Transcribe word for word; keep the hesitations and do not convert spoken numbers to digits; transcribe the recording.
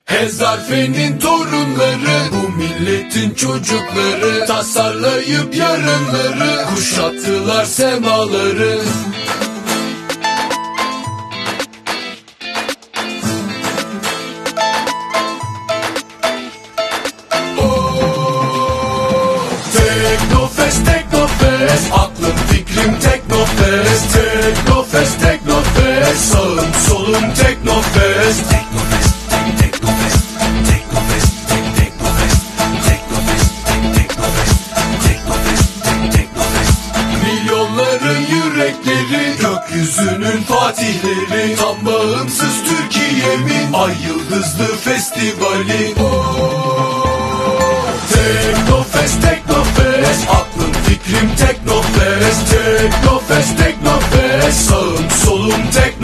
Hezarfe'nin torunları, bu milletin çocukları, tasarlayıp yarınları, kuşattılar semaları. Teknofest, Teknofest, aklım fikrim Teknofest. Teknofest, Teknofest, sağım solum Teknofest. Teknofest, Teknofest, Teknofest, Teknofest, Teknofest, Teknofest, Teknofest, Teknofest. Milyonların yürekleri, gökyüzünün fatihleri, tam bağımsız Türkiye'min ay yıldızlı festivali. Teknofest, Teknofest, aklım fikrim Teknofest. Teknofest, Teknofest, sağım solum Teknofest.